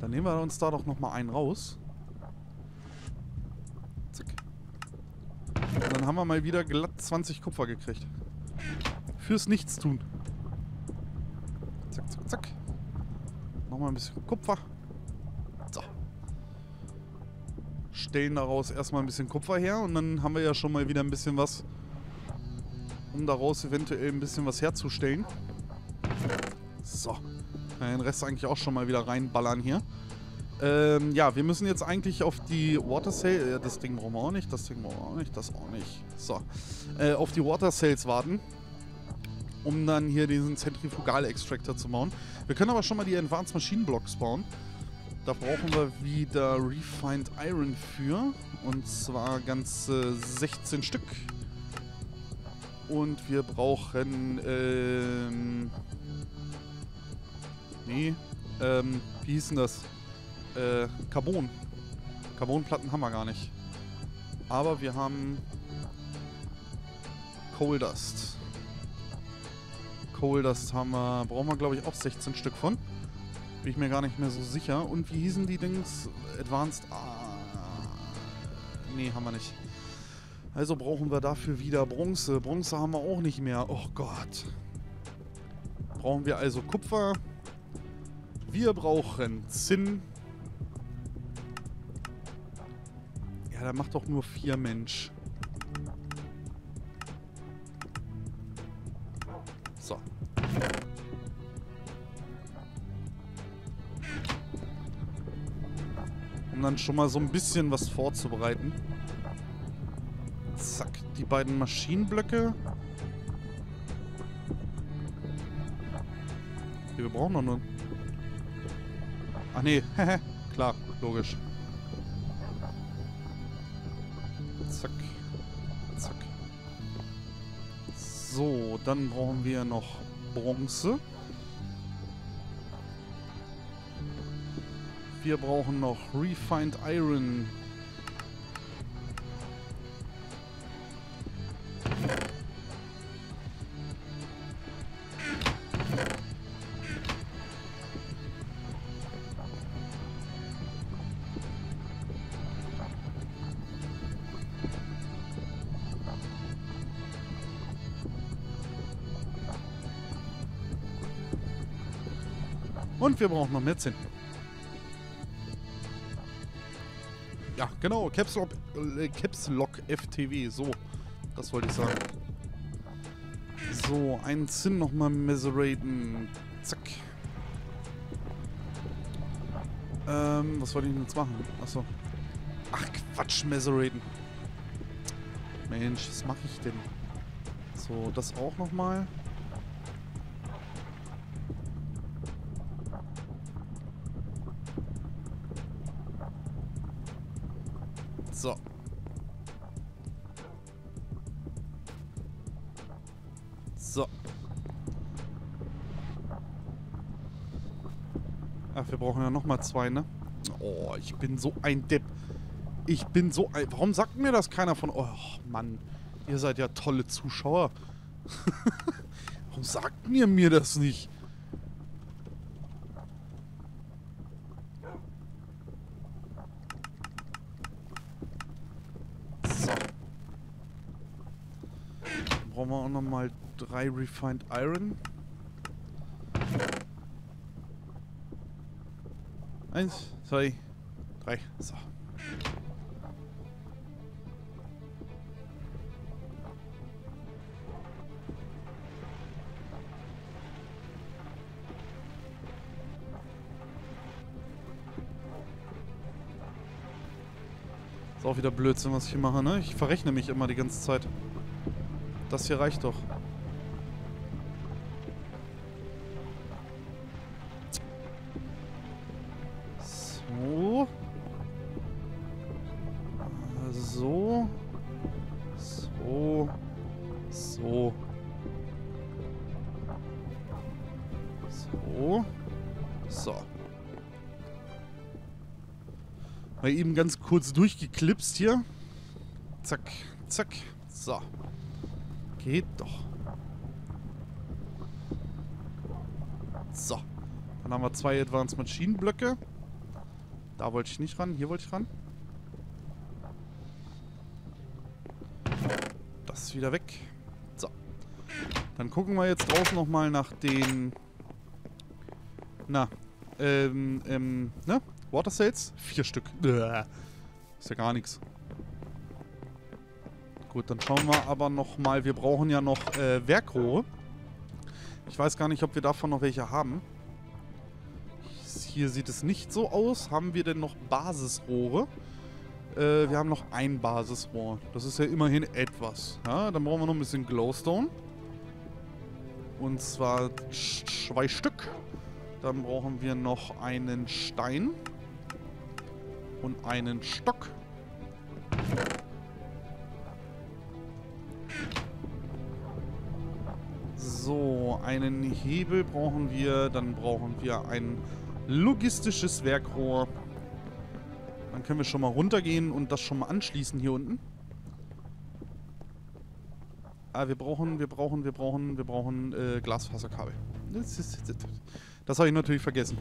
Dann nehmen wir uns da doch nochmal einen raus. Zack. Und dann haben wir mal wieder glatt 20 Kupfer gekriegt. Fürs Nichtstun. Zack, zack, zack. Nochmal ein bisschen Kupfer. So. Stellen daraus erstmal ein bisschen Kupfer her und dann haben wir ja schon mal wieder ein bisschen was, um daraus eventuell ein bisschen was herzustellen. So. Den Rest eigentlich auch schon mal wieder reinballern hier. Ja, wir müssen jetzt eigentlich auf die Water Sails. Ja, das Ding brauchen wir auch nicht, das Ding brauchen wir auch nicht, das auch nicht. So. Auf die Water Sails warten, um dann hier diesen Zentrifugal-Extractor zu bauen. Wir können aber schon mal die Advanced Machine Blocks bauen. Da brauchen wir wieder Refined Iron für. Und zwar ganze 16 Stück. Und wir brauchen, wie hieß denn das? Carbon. Carbonplatten haben wir gar nicht. Aber wir haben Coal Dust. Coal Dust haben wir, brauchen wir glaube ich auch 16 Stück von. Bin ich mir gar nicht mehr so sicher. Und wie hießen die Dings? Advanced... nee, haben wir nicht. Also brauchen wir dafür wieder Bronze. Bronze haben wir auch nicht mehr. Oh Gott. Brauchen wir also Kupfer. Wir brauchen Zinn. Ja, der macht doch nur 4 Mensch. So. Um dann schon mal so ein bisschen was vorzubereiten. Zack, die beiden Maschinenblöcke. Wir brauchen noch nur... Ach nee, klar, logisch. Zack, zack. So, dann brauchen wir noch Bronze. Wir brauchen noch Refined Iron. Und wir brauchen noch mehr Zinn. Ja, genau. Caps Lock FTW. So, das wollte ich sagen. So, einen Zinn nochmal mesuraten. Zack. Was wollte ich denn jetzt machen? Achso. Ach, Quatsch, mesuraten. Mensch, was mache ich denn? So, das auch nochmal. So. So. Ach, wir brauchen ja nochmal 2, ne? Oh, ich bin so ein Depp. Ich bin so ein... Warum sagt mir das keiner von... Oh, Mann. Ihr seid ja tolle Zuschauer. Warum sagt mir das nicht? So. Dann brauchen wir auch nochmal 3 Refined Iron. 1, 2, 3. So. Ist auch wieder Blödsinn, was ich hier mache, ne? Ich verrechne mich immer die ganze Zeit. Das hier reicht doch. So. So. So. So. So. So. Mal eben ganz kurz durchgeklipst hier. Zack, zack. So. Geht doch. So. Dann haben wir 2 Advanced Machine Blöcke. Da wollte ich nicht ran. Hier wollte ich ran. Das ist wieder weg. So. Dann gucken wir jetzt draußen nochmal nach den... Na. Ne? Water Cells? 4 Stück. Ist ja gar nichts. Gut, dann schauen wir aber nochmal. Wir brauchen ja noch Werkrohre. Ich weiß gar nicht, ob wir davon noch welche haben. Hier sieht es nicht so aus. Haben wir denn noch Basisrohre? Wir haben noch ein Basisrohr. Das ist ja immerhin etwas. Ja, dann brauchen wir noch ein bisschen Glowstone. Und zwar 2 Stück. Dann brauchen wir noch einen Stein. Und einen Stock. So, einen Hebel brauchen wir. Dann brauchen wir ein logistisches Werkrohr. Dann können wir schon mal runtergehen und das schon mal anschließen hier unten. Ah, wir brauchen Glasfaserkabel. Das habe ich natürlich vergessen.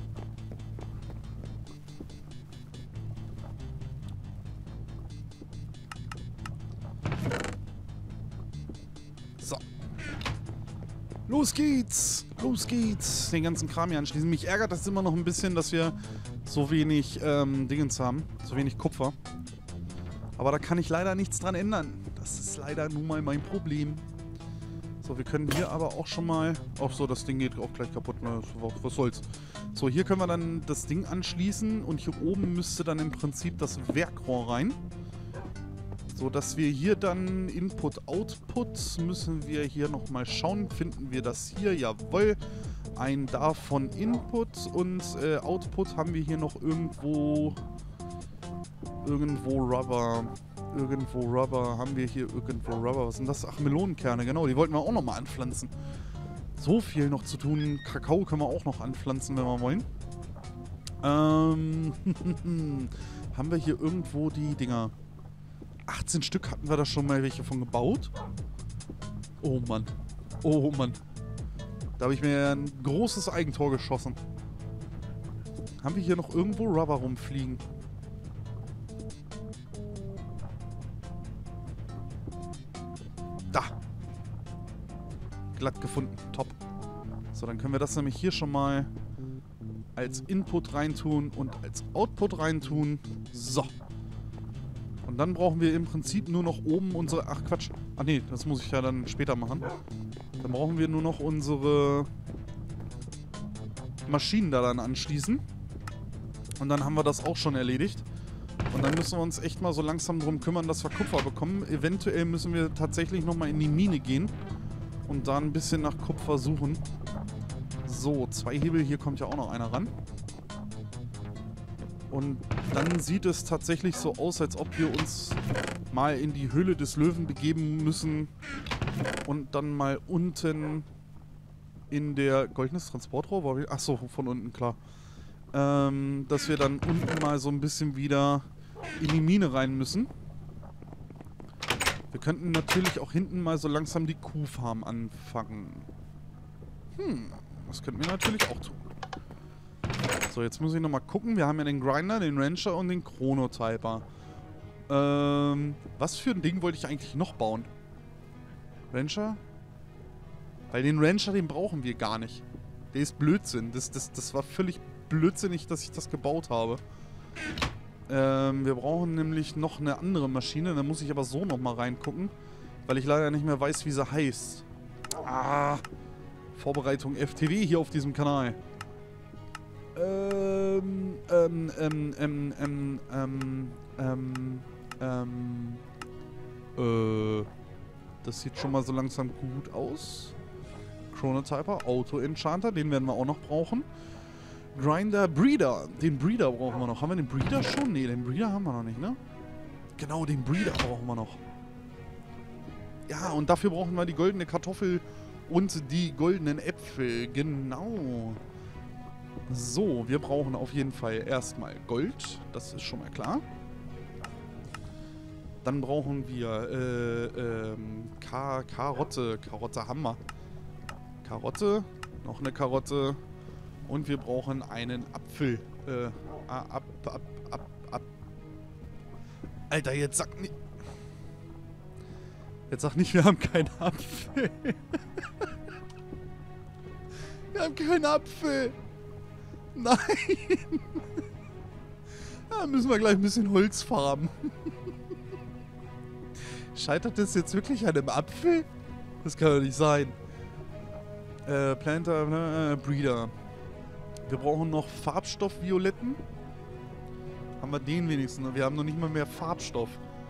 So. Los geht's! Los geht's! Den ganzen Kram hier anschließen. Mich ärgert das immer noch ein bisschen, dass wir so wenig Dingens haben. So wenig Kupfer. Aber da kann ich leider nichts dran ändern. Das ist leider nun mal mein Problem. So, wir können hier aber auch schon mal... Ach so, das Ding geht auch gleich kaputt. Ne? Was soll's. So, hier können wir dann das Ding anschließen. Und hier oben müsste dann im Prinzip das Werkrohr rein. So, dass wir hier dann Input-Output müssen wir hier nochmal schauen. Finden wir das hier? Jawohl. Ein davon Input und Output haben wir hier noch irgendwo Rubber. Irgendwo Rubber. Haben wir hier irgendwo Rubber? Was sind das? Ach, Melonenkerne, genau. Die wollten wir auch nochmal anpflanzen. So viel noch zu tun. Kakao können wir auch noch anpflanzen, wenn wir wollen. Haben wir hier irgendwo die Dinger? 18 Stück hatten wir da schon mal welche von gebaut. Oh Mann. Oh Mann. Da habe ich mir ein großes Eigentor geschossen. Haben wir hier noch irgendwo Rubber rumfliegen? Da. Glatt gefunden. Top. So, dann können wir das nämlich hier schon mal als Input reintun und als Output reintun. So. Und dann brauchen wir im Prinzip nur noch oben unsere... Ach, Quatsch. Ach nee, das muss ich ja dann später machen. Dann brauchen wir nur noch unsere Maschinen da dann anschließen. Und dann haben wir das auch schon erledigt. Und dann müssen wir uns echt mal so langsam drum kümmern, dass wir Kupfer bekommen. Eventuell müssen wir tatsächlich nochmal in die Mine gehen und da ein bisschen nach Kupfer suchen. So, 2 Hebel, hier kommt ja auch noch einer ran. Und dann sieht es tatsächlich so aus, als ob wir uns mal in die Höhle des Löwen begeben müssen und dann mal unten in der... Goldenes Transportrohr? Achso, von unten, klar. Dass wir dann unten mal so ein bisschen wieder in die Mine rein müssen. Wir könnten natürlich auch hinten mal so langsam die Kuhfarm anfangen. Das könnten wir natürlich auch tun. So, jetzt muss ich nochmal gucken. Wir haben ja den Grinder, den Rancher und den Chronotyper. Was für ein Ding wollte ich eigentlich noch bauen? Rancher? Weil den Rancher, den brauchen wir gar nicht. Der ist Blödsinn. Das war völlig blödsinnig, dass ich das gebaut habe. Wir brauchen nämlich noch eine andere Maschine. Da muss ich aber so nochmal reingucken. Weil ich leider nicht mehr weiß, wie sie heißt. Vorbereitung FTW hier auf diesem Kanal. Das sieht schon mal so langsam gut aus. Chronotyper, Auto-Enchanter, den werden wir auch noch brauchen. Grinder, Breeder. Den Breeder brauchen wir noch. Haben wir den Breeder schon? Ne, den Breeder haben wir noch nicht, ne? Genau, den Breeder brauchen wir noch. Ja, und dafür brauchen wir die goldene Kartoffel und die goldenen Äpfel. Genau. So, wir brauchen auf jeden Fall erstmal Gold. Das ist schon mal klar. Dann brauchen wir Karotte. Karotte haben wir. Karotte. Noch eine Karotte. Und wir brauchen einen Apfel. Alter, jetzt sag nicht... Jetzt sag nicht, wir haben keinen Apfel. Wir haben keinen Apfel. Nein. Da müssen wir gleich ein bisschen Holz farmen. Scheitert das jetzt wirklich an einem Apfel? Das kann doch nicht sein. Planter, Breeder. Wir brauchen noch Farbstoff-Violetten. Haben wir den wenigstens? Wir haben noch nicht mal mehr Farbstoff.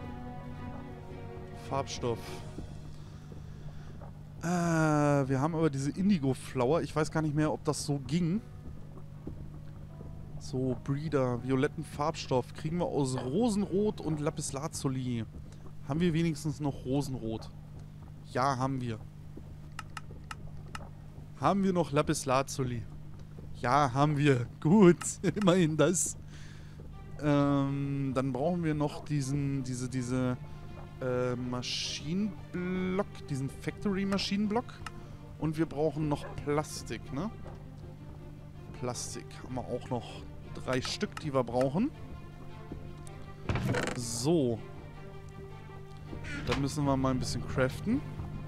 Wir haben aber diese Indigo-Flower. Ich weiß gar nicht mehr, ob das so ging. So, Breeder, violetten Farbstoff. Kriegen wir aus Rosenrot und Lapislazuli. Haben wir wenigstens noch Rosenrot? Ja, haben wir. Haben wir noch Lapislazuli? Ja, haben wir. Gut, immerhin das. Dann brauchen wir noch diese Maschinenblock, diesen Factory-Maschinenblock. Und wir brauchen noch Plastik, ne? Plastik haben wir auch noch 3 Stück, die wir brauchen. So. Dann müssen wir mal ein bisschen craften.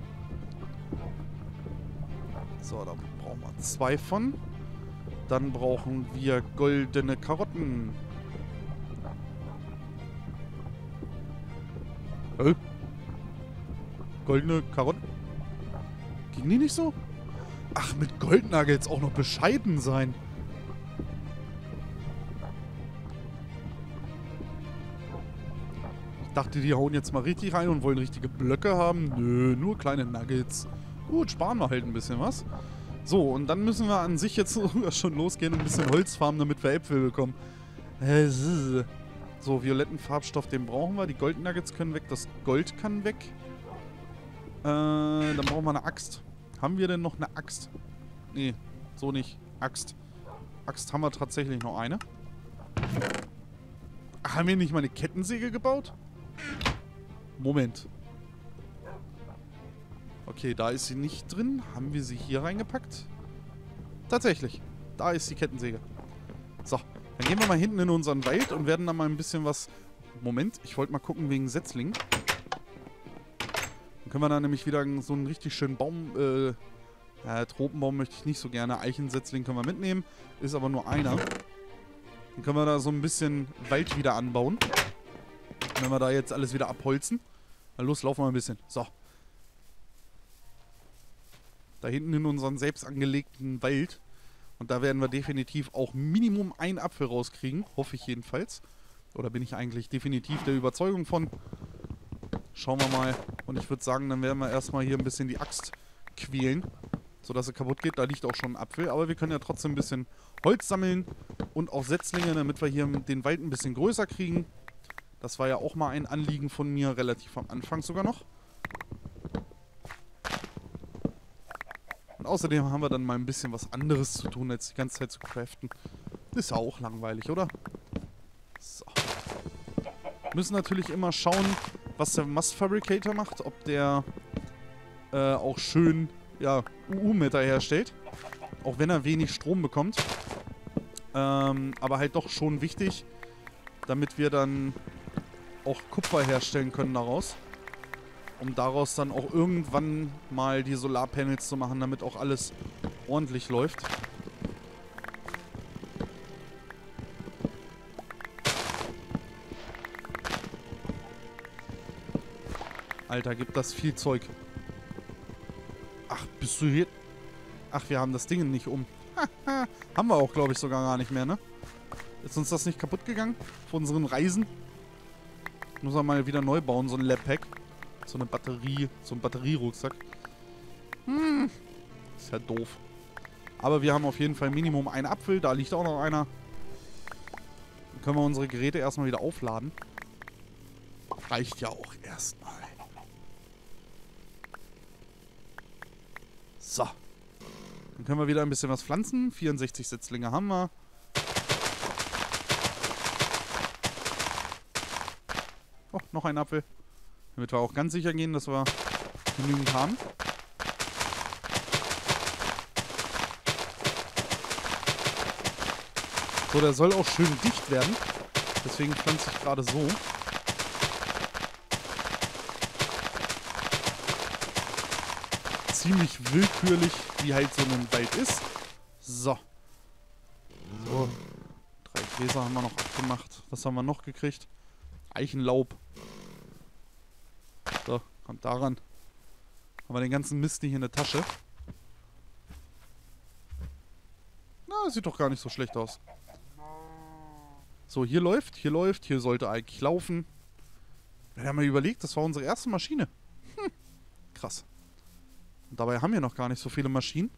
So, da brauchen wir 2 von. Dann brauchen wir goldene Karotten. Goldene Karotten? Ging die nicht so? Ach, mit Goldnuggets auch noch bescheiden sein. Ich dachte, die hauen jetzt mal richtig rein und wollen richtige Blöcke haben. Nö, nur kleine Nuggets. Gut, sparen wir halt ein bisschen was. So, und dann müssen wir an sich jetzt schon losgehen und ein bisschen Holz farmen, damit wir Äpfel bekommen. So, violetten Farbstoff, den brauchen wir. Die Goldnuggets können weg, das Gold kann weg. Dann brauchen wir eine Axt. Haben wir denn noch eine Axt? Nee, so nicht. Axt. Axt haben wir tatsächlich noch eine. Ach, haben wir nicht mal eine Kettensäge gebaut? Moment. Okay, da ist sie nicht drin. Haben wir sie hier reingepackt? Tatsächlich. Da ist die Kettensäge. So, dann gehen wir mal hinten in unseren Wald und werden da mal ein bisschen was... Moment, ich wollte mal gucken wegen Setzlingen. Dann können wir da nämlich wieder so einen richtig schönen Baum... Tropenbaum möchte ich nicht so gerne. Eichensetzling können wir mitnehmen. Ist aber nur einer. Dann können wir da so ein bisschen Wald wieder anbauen. Wenn wir da jetzt alles wieder abholzen. Dann los, laufen wir ein bisschen. So. Da hinten in unseren selbst angelegten Wald. Und da werden wir definitiv auch Minimum einen Apfel rauskriegen. Hoffe ich jedenfalls. Oder bin ich eigentlich definitiv der Überzeugung von. Schauen wir mal. Und ich würde sagen, dann werden wir erstmal hier ein bisschen die Axt quälen. Sodass sie kaputt geht. Da liegt auch schon ein Apfel. Aber wir können ja trotzdem ein bisschen Holz sammeln. Und auch Setzlinge, damit wir hier den Wald ein bisschen größer kriegen. Das war ja auch mal ein Anliegen von mir. Relativ am Anfang sogar noch. Und außerdem haben wir dann mal ein bisschen was anderes zu tun, als die ganze Zeit zu craften. Ist ja auch langweilig, oder? So. Müssen natürlich immer schauen, was der Must Fabricator macht. Ob der auch schön, ja, UU-Meter herstellt. Auch wenn er wenig Strom bekommt. Aber halt doch schon wichtig, damit wir dann auch Kupfer herstellen können daraus. Um daraus dann auch irgendwann mal die Solarpanels zu machen, damit auch alles ordentlich läuft. Alter, gibt das viel Zeug. Ach, bist du hier? Ach, wir haben das Ding nicht um. Haben wir auch, glaube ich, sogar gar nicht mehr, ne? Ist uns das nicht kaputt gegangen? Von unseren Reisen? Muss man mal wieder neu bauen, so ein Lab-Pack. So eine Batterie, so ein Batterierucksack. Ist ja doof. Aber wir haben auf jeden Fall Minimum einen Apfel. Da liegt auch noch einer. Dann können wir unsere Geräte erstmal wieder aufladen. Reicht ja auch erstmal. So. Dann können wir wieder ein bisschen was pflanzen. 64 Setzlinge haben wir. Oh, noch ein Apfel. Damit wir auch ganz sicher gehen, dass wir genügend haben. So, der soll auch schön dicht werden. Deswegen pflanze ich gerade so. Ziemlich willkürlich, wie halt so ein Wald ist. So. So. 3 Gläser haben wir noch abgemacht. Was haben wir noch gekriegt? Eichenlaub. So, kommt daran. Haben wir den ganzen Mist nicht in der Tasche. Na, sieht doch gar nicht so schlecht aus. So, hier läuft, hier sollte eigentlich laufen. Wir haben mal überlegt, das war unsere erste Maschine. Krass. Und dabei haben wir noch gar nicht so viele Maschinen.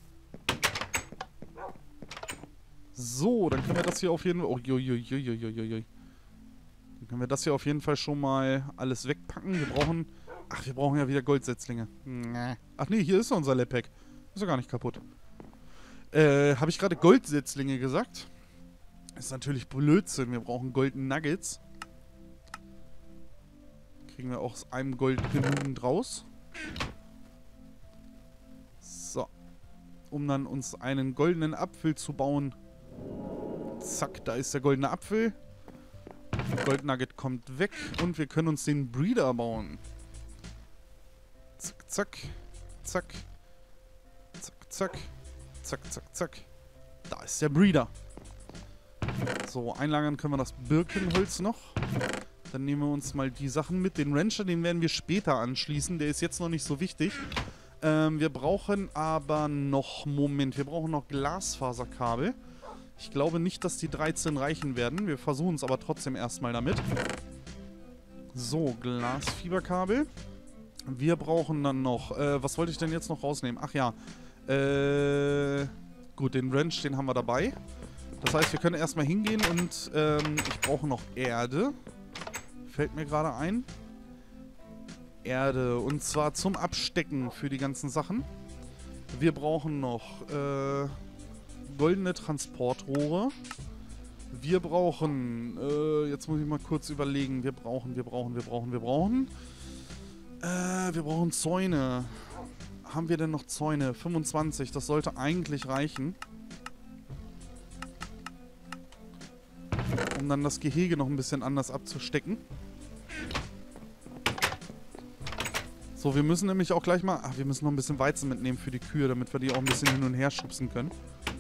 So, dann können wir das hier auf jeden Fall... Oh, dann können wir das hier auf jeden Fall schon mal alles wegpacken. Wir brauchen... Ach, wir brauchen ja wieder Goldsetzlinge. Ach nee, hier ist unser Lepak. Ist ja gar nicht kaputt. Habe ich gerade Goldsetzlinge gesagt? Ist natürlich Blödsinn. Wir brauchen Golden Nuggets. Kriegen wir auch aus einem Gold genügend raus. So. Um dann uns einen goldenen Apfel zu bauen. Zack, da ist der goldene Apfel. Gold Nugget kommt weg und wir können uns den Breeder bauen. Zack, zack, zack. Zack, zack. Zack, zack, zack. Da ist der Breeder. So, einlagern können wir das Birkenholz noch. Dann nehmen wir uns mal die Sachen mit. Den Rancher, den werden wir später anschließen. Der ist jetzt noch nicht so wichtig. Wir brauchen aber noch... Moment, wir brauchen noch Glasfaserkabel. Ich glaube nicht, dass die 13 reichen werden. Wir versuchen es aber trotzdem erstmal damit. So, Glasfieberkabel. Wir brauchen dann noch... was wollte ich denn jetzt noch rausnehmen? Ach ja. Gut, den Wrench, den haben wir dabei. Das heißt, wir können erstmal hingehen und ich brauche noch Erde. Fällt mir gerade ein. Erde. Und zwar zum Abstecken für die ganzen Sachen. Wir brauchen noch goldene Transportrohre. Wir brauchen... jetzt muss ich mal kurz überlegen. Wir brauchen Zäune. Haben wir denn noch Zäune? 25. Das sollte eigentlich reichen. Um dann das Gehege noch ein bisschen anders abzustecken. So, wir müssen nämlich auch gleich mal... Ach, wir müssen noch ein bisschen Weizen mitnehmen für die Kühe, damit wir die auch ein bisschen hin und her schubsen können.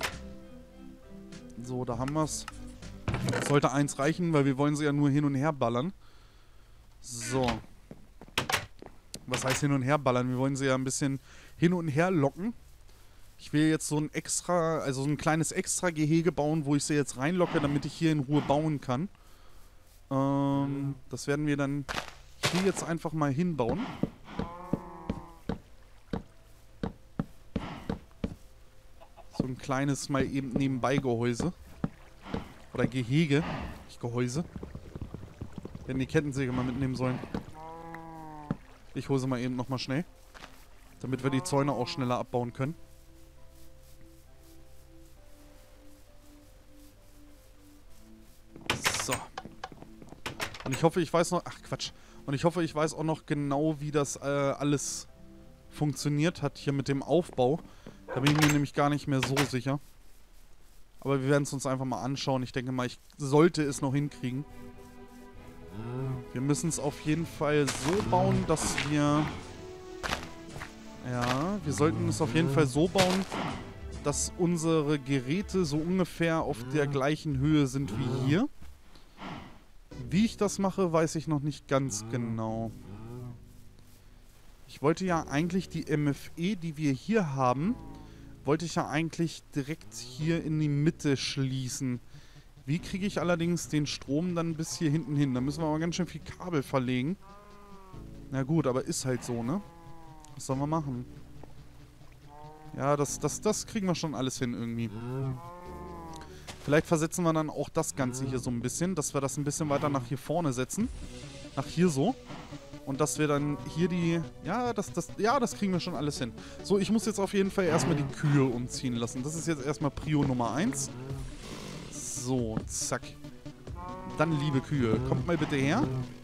So, da haben wir es. Das sollte 1 reichen, weil wir wollen sie ja nur hin und her ballern. So. Was heißt hin und her ballern? Wir wollen sie ja ein bisschen hin und her locken. Ich will jetzt so ein extra, also so ein kleines extra Gehege bauen, wo ich sie jetzt reinlocke, damit ich hier in Ruhe bauen kann. Das werden wir dann hier jetzt einfach mal hinbauen. So ein kleines mal eben nebenbei Gehäuse. Oder Gehege. Nicht Gehäuse. Wir hätten die Kettensäge mal mitnehmen sollen. Ich hole sie mal eben nochmal schnell. Damit wir die Zäune auch schneller abbauen können. So. Und ich hoffe, ich weiß noch... Ach, Quatsch. Und ich hoffe, ich weiß auch noch genau, wie das alles funktioniert hat hier mit dem Aufbau. Da bin ich mir nämlich gar nicht mehr so sicher. Aber wir werden es uns einfach mal anschauen. Ich denke mal, ich sollte es noch hinkriegen. Wir müssen es auf jeden Fall so bauen, dass wir... Ja, wir sollten es auf jeden Fall so bauen, dass unsere Geräte so ungefähr auf der gleichen Höhe sind wie hier. Wie ich das mache, weiß ich noch nicht ganz genau. Ich wollte ja eigentlich die MFE, die wir hier haben, wollte ich ja eigentlich direkt hier in die Mitte schließen. Wie kriege ich allerdings den Strom dann bis hier hinten hin? Da müssen wir aber ganz schön viel Kabel verlegen. Na gut, aber ist halt so, ne? Was sollen wir machen? Ja, das kriegen wir schon alles hin irgendwie. Vielleicht versetzen wir dann auch das Ganze hier so ein bisschen, dass wir das ein bisschen weiter nach hier vorne setzen. Nach hier so. Und dass wir dann hier die... Ja, das kriegen wir schon alles hin. So, ich muss jetzt auf jeden Fall erstmal die Kühe umziehen lassen. Das ist jetzt erstmal Prio Nummer 1. So, zack. Dann, liebe Kühe, kommt mal bitte her.